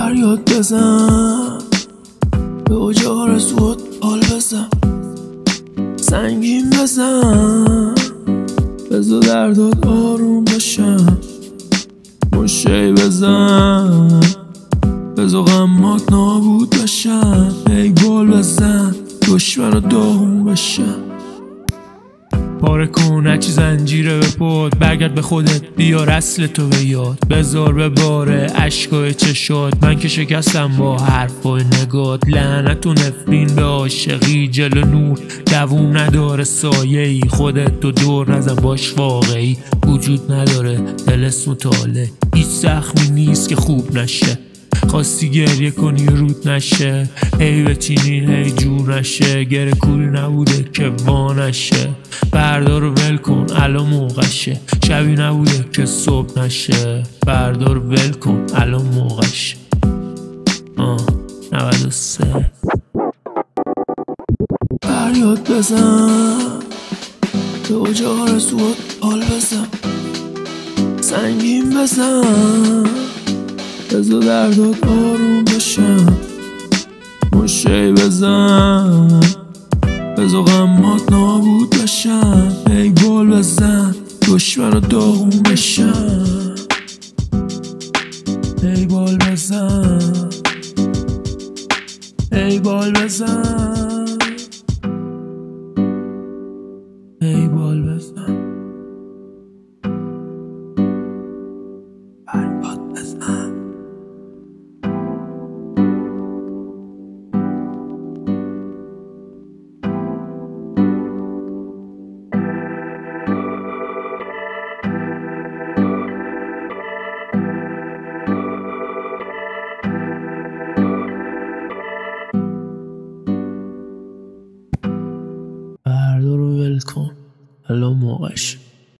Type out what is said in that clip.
فریاد بزن، به اوج آرزوات حال بزن، سنگین بزن، بذار دردات آروم بشن، مشی بزن، بذار غمات نابود بشن، ای گل بزن دشمن داغون بشن. پاره کن هرچی زنجیره به پد، برگرد به خودت بیار اصل تو به یاد، بذار به باره عشقای چشات، من که شکستم با حرفای نگات، لعنت و نفرین به عاشقی، جلو نور دووم نداره سایه‌ای، خودت تو دور نزن باش واقعی، وجود نداره دلس مطالعه، هیچ زخمی نیست که خوب نشه، خواستی گریه کنی رود نشه، هی بچینی هی جور نشه، گره کوری نبوده که وا نشه، فردا رو ول کن الان موقعشه، شبی نبوده که صبح نشه، فردا رو ول کن الان موقعشه. 93 فریاد بزن، به اوج آرزوات حال بزن، سنگین بزن، بذار دردات آروم بشن، مشی بزن، بذار غمات نابود بشن، ای گل بزن دشمن داغون بشن، ای بال بزن، ای بال بزن، ای بال بزن، فریاد بزن. فردا رو ول کن الان موقعش.